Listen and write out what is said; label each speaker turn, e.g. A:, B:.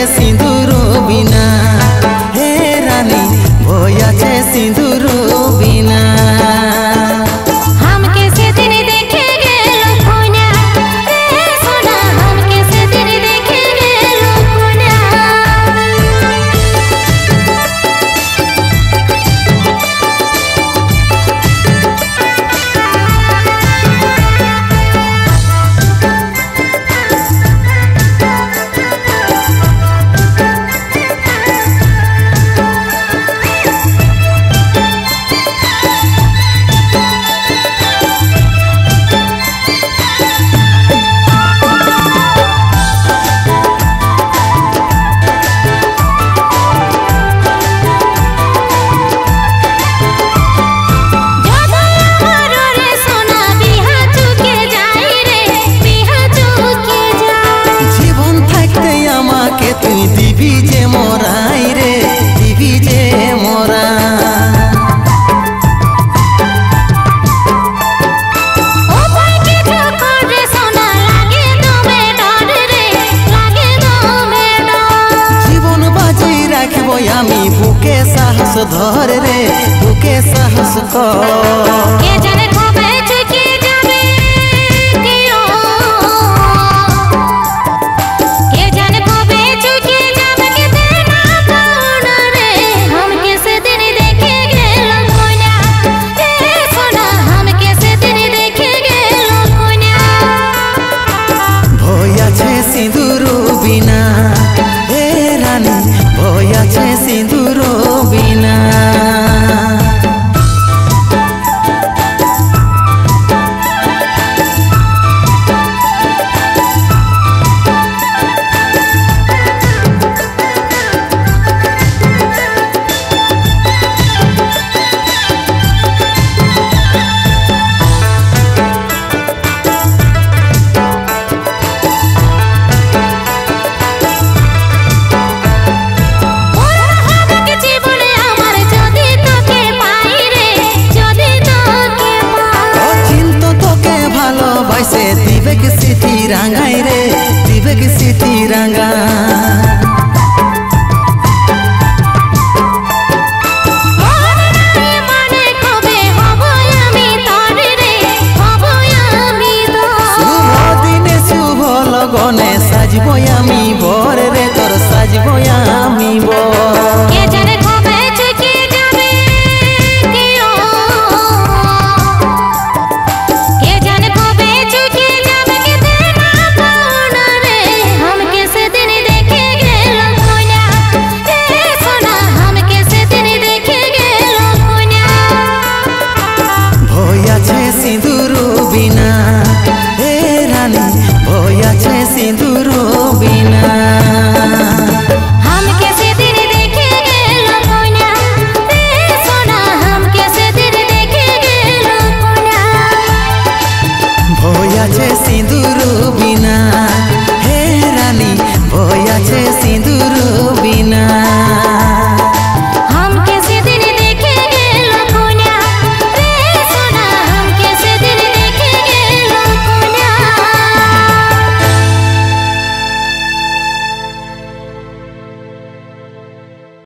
A: सिंदूर बिना हे रानी भय আছে सिंदूर बिना दिवी जे मोराई रे दिवी जे मोरा ओ भाई के ठोकर रे सोना लागे दमे डर रे लागे दमे डर जीवन बाजी राखबो आमी बुके साहस धर रे बुके साहस को के जाने कबे चुके जाबे कियो के जाने कबे चुके सिंदूर बिना हे रानी भय আছে सिंदूर बिना दिवे की सिटी रंगाई रे दिवे की सिटी रंगा शुभ दिने शुभ लगने साजबो आमी बर रे तोर साजबो